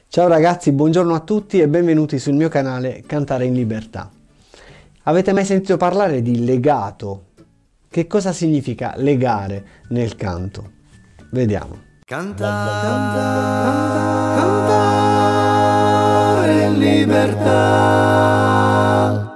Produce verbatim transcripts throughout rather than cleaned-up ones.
Ciao ragazzi, buongiorno a tutti e benvenuti sul mio canale Cantare in Libertà. Avete mai sentito parlare di legato? Che cosa significa legare nel canto? Vediamo. Cantare, cantare, cantare in libertà.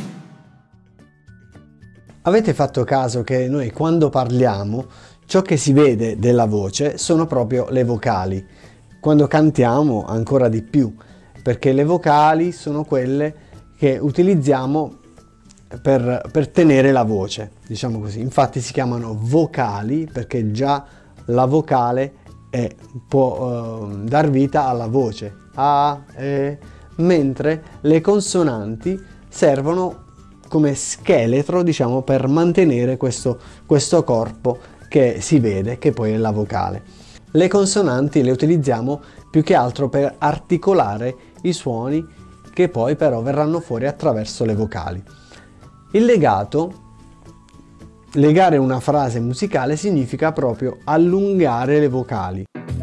Avete fatto caso che noi quando parliamo, ciò che si vede della voce sono proprio le vocali. Quando cantiamo ancora di più, perché le vocali sono quelle che utilizziamo per, per tenere la voce, diciamo così. Infatti si chiamano vocali perché già la vocale è, può uh, dar vita alla voce, A, E, mentre le consonanti servono come scheletro, diciamo, per mantenere questo, questo corpo che si vede, che poi è la vocale. Le consonanti le utilizziamo più che altro per articolare i suoni che poi però verranno fuori attraverso le vocali. Il legato, legare una frase musicale significa proprio allungare le vocali.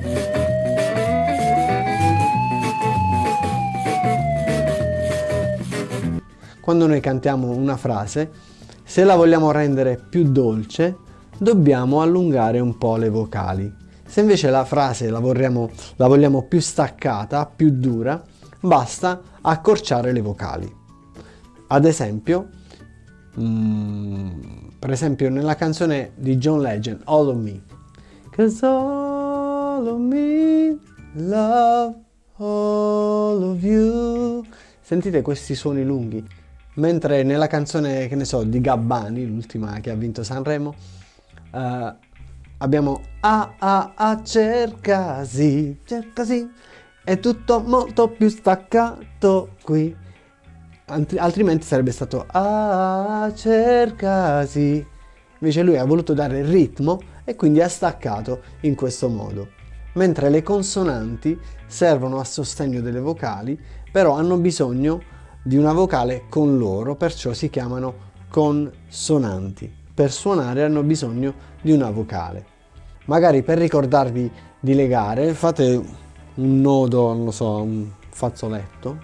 Quando noi cantiamo una frase, se la vogliamo rendere più dolce, dobbiamo allungare un po' le vocali. Se invece la frase la vogliamo, la vogliamo più staccata, più dura, basta accorciare le vocali. Ad esempio, mm, per esempio nella canzone di John Legend, All of Me. 'Cause all of me love all of you. Sentite questi suoni lunghi. Mentre nella canzone, che ne so, di Gabbani, l'ultima che ha vinto Sanremo, uh, abbiamo a a a cercasi, cercasi, è tutto molto più staccato qui. Altri, altrimenti sarebbe stato a cercasi. Invece lui ha voluto dare il ritmo e quindi ha staccato in questo modo. Mentre le consonanti servono a sostegno delle vocali, però hanno bisogno di una vocale con loro, perciò si chiamano consonanti. Per suonare hanno bisogno di una vocale. Magari per ricordarvi di legare fate un nodo, non lo so, un fazzoletto,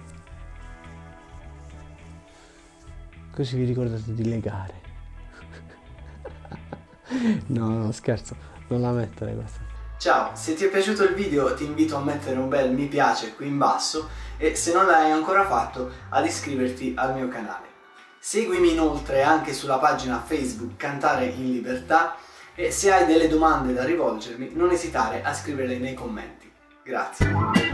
così vi ricordate di legare. No, no, scherzo, non la mettere questa. Ciao, se ti è piaciuto il video ti invito a mettere un bel mi piace qui in basso e se non l'hai ancora fatto ad iscriverti al mio canale. Seguimi inoltre anche sulla pagina Facebook Cantare in Libertà e se hai delle domande da rivolgermi non esitare a scriverle nei commenti. Grazie.